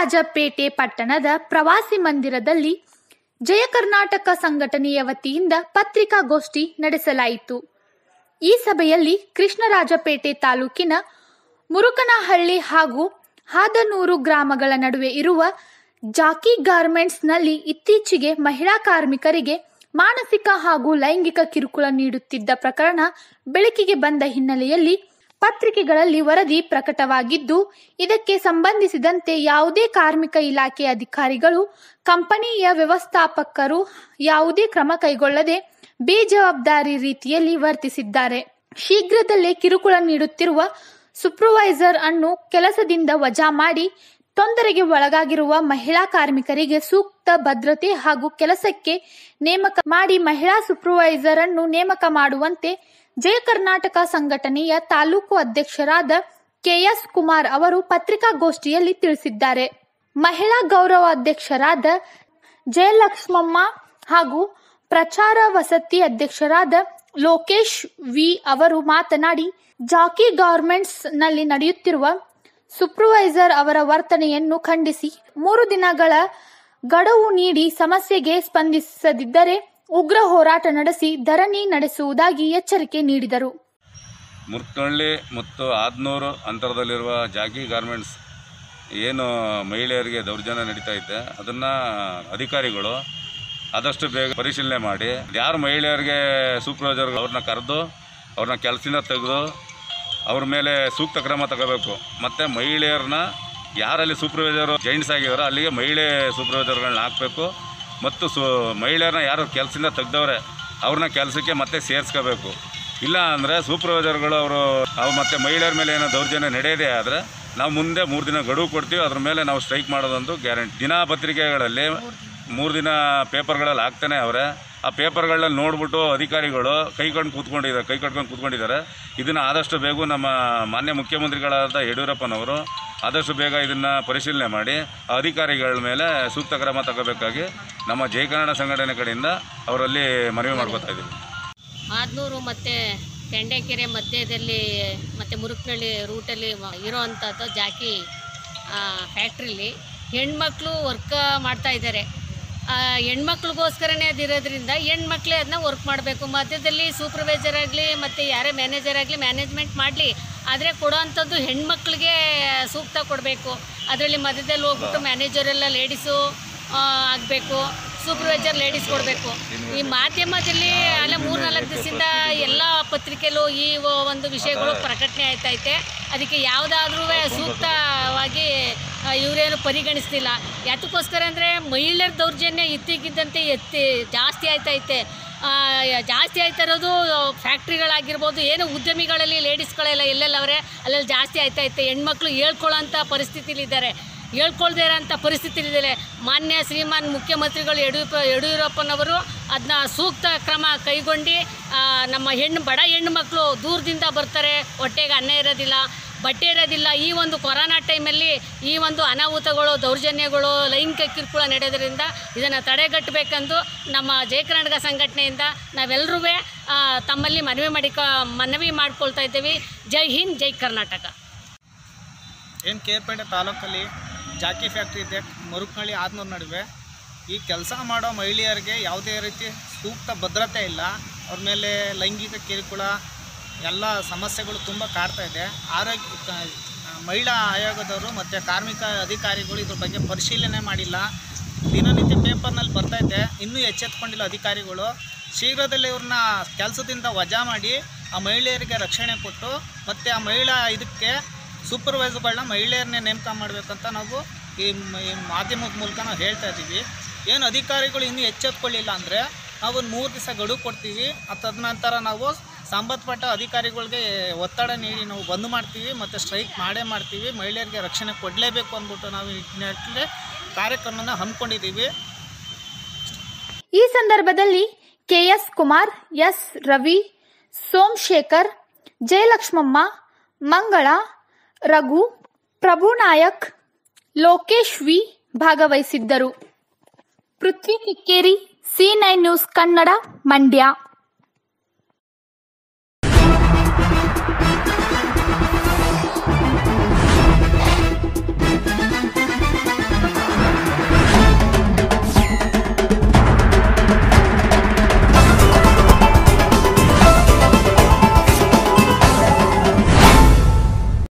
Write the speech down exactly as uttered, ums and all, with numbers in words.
ಕೃಷ್ಣರಾಜಪೇಟೆ ಪಟ್ಟಣದ ಪ್ರವಾಸಿ ಮಂದಿರದಲ್ಲಿ ಜಯ ಕರ್ನಾಟಕ ಸಂಘಟನೆಯ ವತಿಯಿಂದ ಪತ್ರಿಕಾಗೋಷ್ಠಿ ನಡೆಸಲಾಯಿತು. ಈ ಸಭೆಯಲ್ಲಿ ಕೃಷ್ಣರಾಜಪೇಟೆ ತಾಲೂಕಿನ ಮುರುಕನಹಳ್ಳಿ ಹಾಗೂ ಹಾದನೂರು ಗ್ರಾಮಗಳ ನಡುವೆ ಇರುವ ಜಾಕಿ ಗಾರ್ಮೆಂಟ್ಸ್ ನಲ್ಲಿ ಇತ್ತೀಚೆಗೆ ಮಹಿಳಾ ಕಾರ್ಮಿಕರಿಗೆ ಮಾನಸಿಕ ಹಾಗೂ ಲೈಂಗಿಕ ಕಿರುಕುಳ ನೀಡುತ್ತಿದ್ದ ಪ್ರಕರಣ ಬೆಳಕಿಗೆ ಬಂದ ಹಿನ್ನೆಲೆಯಲ್ಲಿ ಪತ್ರಿಕೆಗಳಲ್ಲಿ ವರದಿ ಪ್ರಕಟವಾಗಿದ್ದು, ಇದಕ್ಕೆ ಸಂಬಂಧಿಸಿದಂತೆ ಯಾವುದೇ ಕಾರ್ಮಿಕ ಇಲಾಖೆ ಅಧಿಕಾರಿಗಳು, ಕಂಪನಿಯ ವ್ಯವಸ್ಥಾಪಕರು ಯಾವುದೇ ಕ್ರಮ ಕೈಗೊಳ್ಳದೆ ಬೇಜವಾಬ್ದಾರಿ ರೀತಿಯಲ್ಲಿ ವರ್ತಿಸಿದ್ದಾರೆ. ಶೀಘ್ರದಲ್ಲೇ ಕಿರುಕುಳ ನೀಡುತ್ತಿರುವ ಸೂಪರ್ವೈಸರ್ ಅನ್ನು ಕೆಲಸದಿಂದ ವಜಾ ಮಾಡಿ ತೊಂದರೆಗೆ ಒಳಗಾಗಿರುವ ಮಹಿಳಾ ಕಾರ್ಮಿಕರಿಗೆ ಸೂಕ್ತ ಭದ್ರತೆ ಹಾಗೂ ಕೆಲಸಕ್ಕೆ ನೇಮಕ ಮಾಡಿ ಮಹಿಳಾ ಸೂಪರ್ವೈಸರ್ ಅನ್ನು ನೇಮಕ ಮಾಡುವಂತೆ ಜಯ ಕರ್ನಾಟಕ ಸಂಘಟನೆಯ ತಾಲೂಕು ಅಧ್ಯಕ್ಷರಾದ ಕೆಎಸ್ ಕುಮಾರ್ ಅವರು ಪತ್ರಿಕಾಗೋಷ್ಠಿಯಲ್ಲಿ ತಿಳಿಸಿದ್ದಾರೆ. ಮಹಿಳಾ ಗೌರವಾಧ್ಯಕ್ಷರಾದ ಜಯಲಕ್ಷ್ಮಮ್ಮ ಹಾಗೂ ಪ್ರಚಾರ ವಸತಿ ಅಧ್ಯಕ್ಷರಾದ ಲೋಕೇಶ್ ವಿ ಅವರು ಮಾತನಾಡಿ, ಜಾಕಿ ಗಾರ್ಮೆಂಟ್ಸ್ ನಲ್ಲಿ ನಡೆಯುತ್ತಿರುವ ಸೂಪರ್ವೈಸರ್ ಅವರ ವರ್ತನೆಯನ್ನು ಖಂಡಿಸಿ ಮೂರು ದಿನಗಳ ಗಡುವು ನೀಡಿ ಸಮಸ್ಯೆಗೆ ಸ್ಪಂದಿಸದಿದ್ದರೆ ಉಗ್ರ ಹೋರಾಟ ನಡೆಸಿ ಧರಣಿ ನಡೆಸುವುದಾಗಿ ಎಚ್ಚರಿಕೆ ನೀಡಿದರು. ಮುರುಕನಹಳ್ಳಿ ಮತ್ತು ಹಾದನೂರು ಅಂತರದಲ್ಲಿರುವ ಜಾಕಿ ಗಾರ್ಮೆಂಟ್ಸ್ ಏನು ಮಹಿಳೆಯರಿಗೆ ದೌರ್ಜನ್ಯ ನಡೀತಾ ಇದೆ, ಅದನ್ನು ಅಧಿಕಾರಿಗಳು ಆದಷ್ಟು ಬೇಗ ಪರಿಶೀಲನೆ ಮಾಡಿ ಯಾರು ಮಹಿಳೆಯರಿಗೆ ಸೂಪರ್ವೈಸರ್ ಅವ್ರನ್ನ ಕರೆದು ಅವ್ರನ್ನ ಕೆಲಸದಿಂದ ತೆಗೆದು ಅವ್ರ ಮೇಲೆ ಸೂಕ್ತ ಕ್ರಮ ತಗೋಬೇಕು. ಮತ್ತು ಮಹಿಳೆಯರನ್ನ ಯಾರಲ್ಲಿ ಸೂಪರ್ವೈಸರು ಜೈಂಟ್ಸ್ ಆಗಿದಾರೋ ಅಲ್ಲಿಗೆ ಮಹಿಳೆ ಸೂಪರ್ವೈಸರ್ಗಳನ್ನ ಹಾಕಬೇಕು. ಮತ್ತು ಸು ಮಹಿಳೆಯರನ್ನ ಯಾರು ಕೆಲಸದಿಂದ ತೆಗೆದವ್ರೆ ಅವ್ರನ್ನ ಕೆಲಸಕ್ಕೆ ಮತ್ತೆ ಸೇರಿಸ್ಕೋಬೇಕು. ಇಲ್ಲ ಅಂದರೆ ಸೂಪರ್ವೈಸರ್ಗಳು ಅವರು ಅವ್ರು ಮತ್ತು ಮಹಿಳೆಯರ ಮೇಲೆ ಏನೋ ದೌರ್ಜನ್ಯ ನಡೆಯದೇ ಆದರೆ ನಾವು ಮುಂದೆ ಮೂರು ದಿನ ಗಡುವು ಕೊಡ್ತೀವಿ. ಅದ್ರ ಮೇಲೆ ನಾವು ಸ್ಟ್ರೈಕ್ ಮಾಡೋದಂತೂ ಗ್ಯಾರಂಟಿ. ದಿನಪತ್ರಿಕೆಗಳಲ್ಲಿ ಮೂರು ದಿನ ಪೇಪರ್ಗಳಲ್ಲಿ ಹಾಕ್ತಾನೆ ಅವರೇ. ಆ ಪೇಪರ್ಗಳನ್ನ ನೋಡ್ಬಿಟ್ಟು ಅಧಿಕಾರಿಗಳು ಕೈಕೊಂಡು ಕೂತ್ಕೊಂಡಿದ್ದಾರೆ ಕೈ ಕಟ್ಕೊಂಡು ಕೂತ್ಕೊಂಡಿದ್ದಾರೆ. ಇದನ್ನು ಆದಷ್ಟು ಬೇಗ ನಮ್ಮ ಮಾನ್ಯ ಮುಖ್ಯಮಂತ್ರಿಗಳಾದ ಯಡಿಯೂರಪ್ಪನವರು ಆದಷ್ಟು ಬೇಗ ಇದನ್ನು ಪರಿಶೀಲನೆ ಮಾಡಿ ಅಧಿಕಾರಿಗಳ ಮೇಲೆ ಸೂಕ್ತ ಕ್ರಮ ತಗೋಬೇಕಾಗಿ ನಮ್ಮ ಜಯ ಕನ್ನಡ ಸಂಘಟನೆ ಕಡೆಯಿಂದ ಅವರಲ್ಲಿ ಮನವಿ ಮಾಡ್ಕೊತಾ ಇದ್ದೀವಿ. ಹಾದನೂರು ಮತ್ತು ತೆಂಡೆಕೆರೆ ಮಧ್ಯದಲ್ಲಿ ಮತ್ತು ಮುರುಕನಹಳ್ಳಿ ರೂಟಲ್ಲಿ ಇರೋ ಅಂಥದ್ದು ಜಾಕಿ ಫ್ಯಾಕ್ಟ್ರಿಲಿ ಹೆಣ್ಮಕ್ಳು ವರ್ಕ್ ಮಾಡ್ತಾ ಇದ್ದಾರೆ. ಹೆಣ್ಮಕ್ಳಿಗೋಸ್ಕರನೇ ಅದಿರೋದ್ರಿಂದ ಹೆಣ್ಮಕ್ಳೇ ಅದನ್ನ ವರ್ಕ್ ಮಾಡಬೇಕು. ಮಧ್ಯದಲ್ಲಿ ಸೂಪರ್ವೈಸರ್ ಆಗಲಿ ಮತ್ತು ಯಾರೇ ಮ್ಯಾನೇಜರ್ ಆಗಲಿ ಮ್ಯಾನೇಜ್ಮೆಂಟ್ ಮಾಡಲಿ, ಆದರೆ ಕೊಡೋವಂಥದ್ದು ಹೆಣ್ಮಕ್ಳಿಗೆ ಸೂಕ್ತ ಕೊಡಬೇಕು. ಅದರಲ್ಲಿ ಮಧ್ಯದಲ್ಲಿ ಹೋಗ್ಬಿಟ್ಟು ಮ್ಯಾನೇಜರೆಲ್ಲ ಲೇಡೀಸು ಆಗಬೇಕು, ಸೂಪರ್ವೈಸರ್ ಲೇಡೀಸ್ ಕೊಡಬೇಕು. ಈ ಮಾಧ್ಯಮದಲ್ಲಿ ಅಲ್ಲ ಮೂರು ನಾಲ್ಕು ದಿವಸದಿಂದ ಎಲ್ಲ ಪತ್ರಿಕೆಯಲ್ಲೂ ಈ ಒಂದು ವಿಷಯಗಳು ಪ್ರಕಟಣೆ ಆಯ್ತೈತೆ. ಅದಕ್ಕೆ ಯಾವುದಾದ್ರೂ ಸೂಕ್ತವಾಗಿ ಇವರೇನು ಪರಿಗಣಿಸ್ತಿಲ್ಲ. ಯಾತಕ್ಕೋಸ್ಕರ ಅಂದರೆ ಮಹಿಳೆಯರ ದೌರ್ಜನ್ಯ ಇತ್ತೀಗಿದ್ದಂತೆ ಎತ್ತಿ ಜಾಸ್ತಿ ಆಯ್ತೈತೆ. ಜಾಸ್ತಿ ಆಯ್ತಾ ಇರೋದು ಫ್ಯಾಕ್ಟ್ರಿಗಳಾಗಿರ್ಬೋದು, ಏನು ಉದ್ಯಮಿಗಳಲ್ಲಿ ಲೇಡೀಸ್ಗಳೆಲ್ಲ ಎಲ್ಲೆಲ್ಲ ಅವರೇ ಅಲ್ಲೆಲ್ಲ ಜಾಸ್ತಿ ಆಯ್ತೈತೆ. ಹೆಣ್ಮಕ್ಳು ಹೇಳ್ಕೊಳ್ಳೋಂಥ ಪರಿಸ್ಥಿತಿಲಿದ್ದಾರೆ, ಹೇಳ್ಕೊಳ್ದೇ ಇರೋಂಥ ಪರಿಸ್ಥಿತಿಲಿದ್ದಾರೆ. ಮಾನ್ಯ ಶ್ರೀಮಾನ್ ಮುಖ್ಯಮಂತ್ರಿಗಳು ಯಡಿಯೂರಪ್ಪ ಯಡಿಯೂರಪ್ಪನವರು ಅದನ್ನ ಸೂಕ್ತ ಕ್ರಮ ಕೈಗೊಂಡು ನಮ್ಮ ಹೆಣ್ಣು ಬಡ ಹೆಣ್ಣು ಮಕ್ಕಳು ದೂರದಿಂದ ಬರ್ತಾರೆ, ಹೊಟ್ಟೆಗೆ ಅನ್ನ ಇರೋದಿಲ್ಲ, ಬಟ್ಟೆ ಇರೋದಿಲ್ಲ. ಈ ಒಂದು ಕೊರೋನಾ ಟೈಮಲ್ಲಿ ಈ ಒಂದು ಅನಾಹುತಗಳು, ದೌರ್ಜನ್ಯಗಳು, ಲೈಂಗಿಕ ಕಿರುಕುಳ ನಡೆಯೋದ್ರಿಂದ ಇದನ್ನು ತಡೆಗಟ್ಟಬೇಕೆಂದು ನಮ್ಮ ಜಯ ಕರ್ನಾಟಕ ಸಂಘಟನೆಯಿಂದ ನಾವೆಲ್ಲರೂ ತಮ್ಮಲ್ಲಿ ಮನವಿ ಮಾಡಿಕ ಮನವಿ ಮಾಡ್ಕೊಳ್ತಾ ಇದ್ದೀವಿ. ಜೈ ಹಿಂದ್, ಜೈ ಕರ್ನಾಟಕ. ಏನು ಕೇರ್ಪೇಟೆ ತಾಲೂಕಲ್ಲಿ ಜಾಕಿ ಫ್ಯಾಕ್ಟ್ರಿ ಇದೆ, ಮುರುಕನಹಳ್ಳಿ ಹಾದನೂರು ನಡುವೆ. ಈ ಕೆಲಸ ಮಾಡೋ ಮಹಿಳೆಯರಿಗೆ ಯಾವುದೇ ರೀತಿ ಸೂಕ್ತ ಭದ್ರತೆ ಇಲ್ಲ. ಅವ್ರ ಮೇಲೆ ಲೈಂಗಿಕ ಕಿರುಕುಳ ಎಲ್ಲ ಸಮಸ್ಯೆಗಳು ತುಂಬ ಕಾಡ್ತಾ ಇದೆ. ಆರೋಗ್ಯ ಮಹಿಳಾ ಆಯೋಗದವರು ಮತ್ತು ಕಾರ್ಮಿಕ ಅಧಿಕಾರಿಗಳು ಇದ್ರ ಬಗ್ಗೆ ಪರಿಶೀಲನೆ ಮಾಡಿಲ್ಲ. ದಿನನಿತ್ಯ ಪೇಪರ್ನಲ್ಲಿ ಬರ್ತೈತೆ, ಇನ್ನೂ ಎಚ್ಚೆತ್ಕೊಂಡಿಲ್ಲ ಅಧಿಕಾರಿಗಳು. ಶೀಘ್ರದಲ್ಲೇ ಇವ್ರನ್ನ ಕೆಲಸದಿಂದ ವಜಾ ಮಾಡಿ ಆ ಮಹಿಳೆಯರಿಗೆ ರಕ್ಷಣೆ ಕೊಟ್ಟು ಮತ್ತು ಆ ಮಹಿಳಾ ಇದಕ್ಕೆ ಸೂಪರ್ವೈಸರ್ಗಳನ್ನ ಮಹಿಳೆಯರನ್ನೇ ನೇಮಕ ಮಾಡಬೇಕಂತ ನಾವು ಈ ಮಾಧ್ಯಮದ ಮೂಲಕ ನಾವು ಹೇಳ್ತಾ ಇದ್ದೀವಿ. ಏನು ಅಧಿಕಾರಿಗಳು ಇನ್ನೂ ಎಚ್ಚೆತ್ಕೊಳ್ಳಿಲ್ಲ ಅಂದರೆ ನಾವು ಒಂದು ಮೂರು ದಿವಸ ಗಡುವು ಕೊಡ್ತೀವಿ. ತದನಂತರ ನಾವು ಸಂಬಂಧಪಟ್ಟ ಅಧಿಕಾರಿಗಳಿಗೆ ಒತ್ತಡ ನೀಡಿ ನಾವು ಬಂದ್ ಮಾಡ್ತೀವಿ ಮತ್ತು ಸ್ಟ್ರೈಕ್ ಮಾಡೇ ಮಾಡ್ತೀವಿ. ಮಹಿಳೆಯರಿಗೆ ರಕ್ಷಣೆ ಕೊಡಲೇಬೇಕು ಅಂದ್ಬಿಟ್ಟು ನಾವು ಈ ನಿಟ್ಟಿನಲ್ಲಿ ಕಾರ್ಯಕ್ರಮನ ಹಮ್ಮಿಕೊಂಡಿದ್ದೀವಿ. ಈ ಸಂದರ್ಭದಲ್ಲಿ K S Kumar, S Ravi, Somashekar, Jayalakshmamma, Mangala, Raghu, Prabhu Nayak, Lokesh V ಭಾಗವಹಿಸಿದ್ದರು. Prithvi Kikkeri, C nine news Kannada, Mandya.